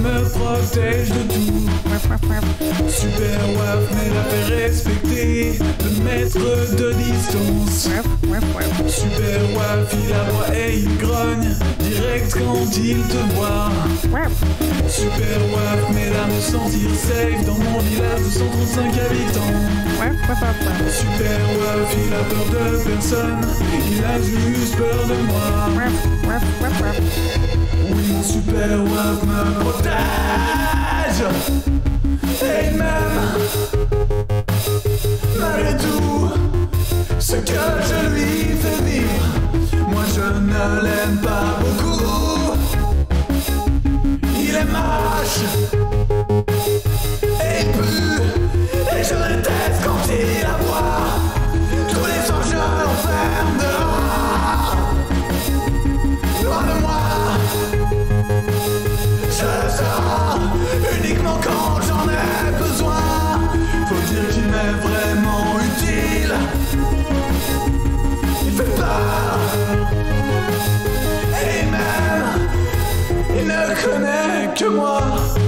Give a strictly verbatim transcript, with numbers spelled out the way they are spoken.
me protège de tout. Super Waf met la paix respectée, le maître de distance. Super Waf, il aboie et il grogne, direct quand il te voit. Super Waf m'aide à me sentir safe dans mon village de cent trente-cinq habitants. Super Waf, il a peur de personne, il a juste peur de moi. Oui, mon Super Waf me protège. Et même, malgré tout, ce que je lui fais vivre, moi je ne l'aime pas beaucoup. Il est moche et il pue, et je déteste quand il aboie. Tous les soirs je l'enferme dehors, loin de moi. Je sors uniquement quand j'en ai besoin. Faut dire qu'il m'est vraiment utile. Il fait peur, et même il ne connaît que moi.